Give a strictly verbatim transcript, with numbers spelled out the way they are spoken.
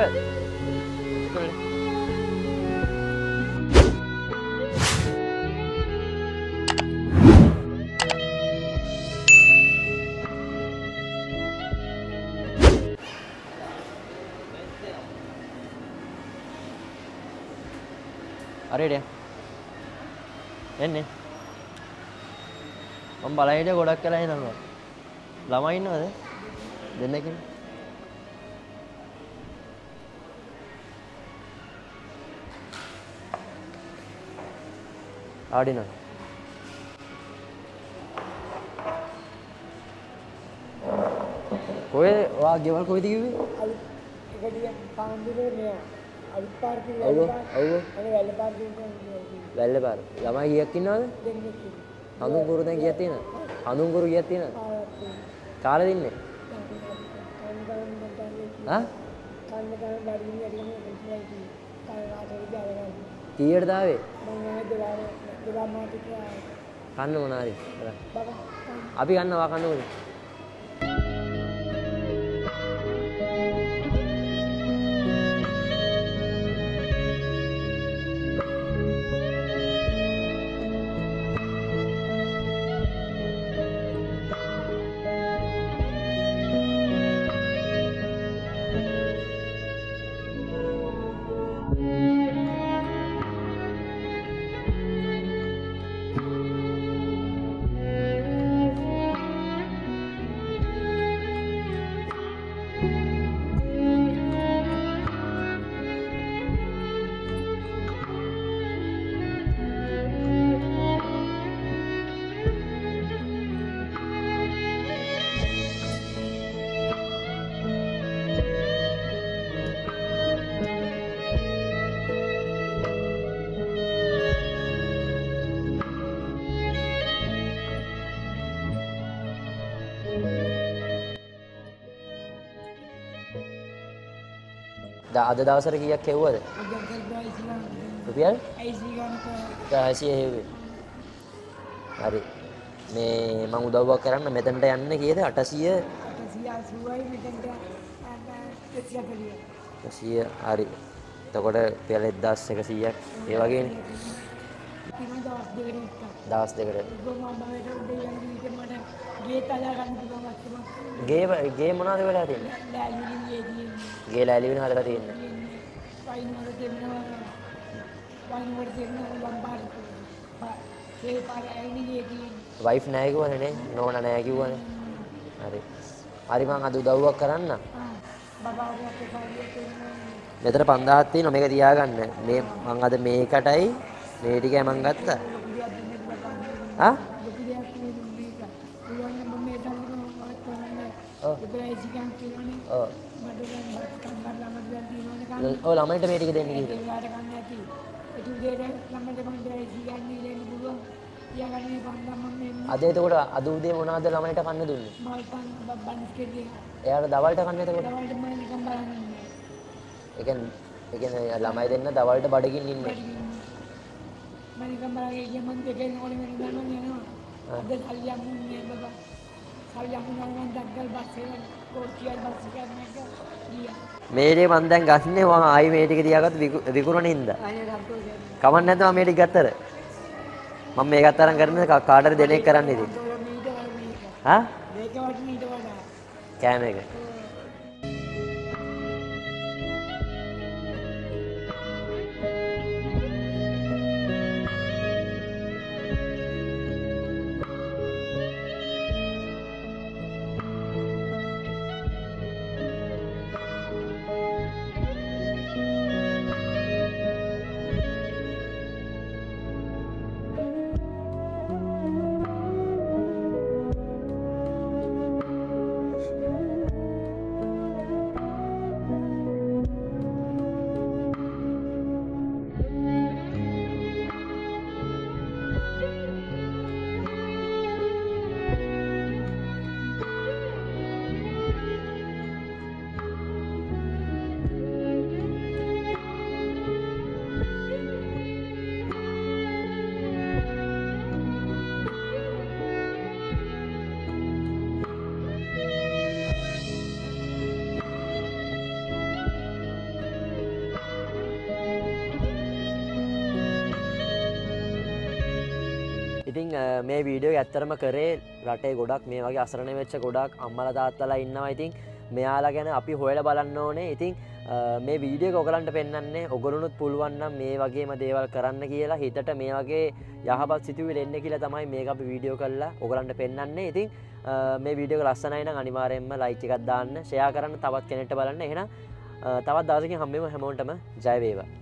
Well. Are you එන්නේ මම බලන හිටිය ගොඩක් වෙලා එනවා ළමයි ඉන්නවද දෙන්නකින් ආඩිනෝ කොහෙද වා ගෙවල් කොහෙද කිව්වේ අලි එකදිය පාන්දුරේ මෙයා අලි පාර්කින් ඔව් ඔව් අනේ වැල්ල පාර්කින් වැල්ල පාර ළමයි කීයක් ඉන්නවද දෙන්නෙක් හඳුන් කුරු දැන් කීයක් තියෙනවද හඳුන් කුරු කීයක් තියෙනවද කාලෙ දින්නේ හා කන්න කන්න බඩගිනි වැඩිගෙන ඉන්නේ කාලාට විදිහට කීයටද ආවේ මම ආයේ දෙවාර දෙවා මාටික කන්න මොනාරි බබා අපි කන්නවා කන්න ඕනේ අද දවසට කීයක් හෙව්වද? රුපියල්? එකාසි හෙව්වේ. හරි. මේ මම උදව්වක් කරන්න මෙතනට යන්න කීයද? අටසිය අටසිය අසූවයි මෙතනට දෙසිය පෙළිය. දෙසිය හරි. එතකොට රුපියල් එක්දාස් එකසීයක් ඒ වගේනේ. දවස් දෙකකට. ගේ ගේ මොනවද වෙලා තියෙන්නේ? ගේ ලෑලි වෙන හදලා තියෙන්නේ. වයින් වල දෙන්නවා. වයින් වල දෙන්නවා ලම්බාට. ඒ පාර ඇයිනේ ගේ තියෙන්නේ. වයිෆ් නැහැ කිව්වනේ නේ? නෝනා නැහැ කිව්වනේ. හරි. හරි මං අද උදව්වක් කරන්න. බබා ඔය අපේ කාරිය තියෙනවා. මෙතන පන්දාහක් තියෙනවා මේක තියාගන්න. මේ මං අද මේකටයි මේ ටිකයි මං ගත්තා. ආ? ඔව්. ඔය ළමයින්ට මේ ටික දෙන්න කිව්වා. අද එතකොට අද උදේ මොනවද ළමයින්ට කන්න දුන්නේ? එයාට දවල්ට කන්න එතකොට? ඒ කියන්නේ ඒ කියන්නේ ළමයි දෙන්න දවල්ට බඩගින්න ඉන්නේ. මනිකම් බලාගේ ගිය මන් දෙකෙන් ඕනේ වෙන ගමන් යනවා. අද සල්ලියක් මුන්නේ බබා. සල්ලියක් මුනනම් දක්ගල් බස් එක කෝච්චියක් බස් එකක් නැග ගියා. මේ ටික මන් දැන් ගන්නේ මම ආයි මේ ටික තියාගත්ත විකුණන හින්දා. අනේ රම්පෝ කමක් නැද්ද මම මේ ටික ගත්තර? මම මේ ගත්තරන් කරන්නේ කාටද දෙනෙක් කරන්න ඉතින්. හා? මේක වටින ඊට වඩා. කෑම එක. ඉතින් මේ වීඩියෝ ඇත්තරම කරේ රටේ ගොඩක් මේ වගේ අසරණ වෙච්ච ගොඩක් අම්මලා තාත්තලා ඉන්නවා. ඉතින් මෙයාලා ගැන අපි හොයලා බලන්න ඕනේ. ඉතින් මේ වීඩියෝ එක ඔයගලන්ට පෙන්වන්නේ ඔයගලුනුත් පුළුවන් නම් මේ වගේම දේවල් කරන්න කියලා හිතට මේ වගේ යහපත් සිතුවිලි එන්නේ කියලා තමයි මේක අපි වීඩියෝ කරලා ඔයගලන්ට පෙන්වන්නේ. ඉතින් මේ වීඩියෝ එක ලස්සනයි නම් අනිවාර්යයෙන්ම ලයික් එකක් දාන්න, ෂෙයා කරන්න, තවත් කෙනෙක්ට බලන්න. එහෙනම් තවත් දවසකින් හම්බෙමු. හැමෝටම ජය වේවා.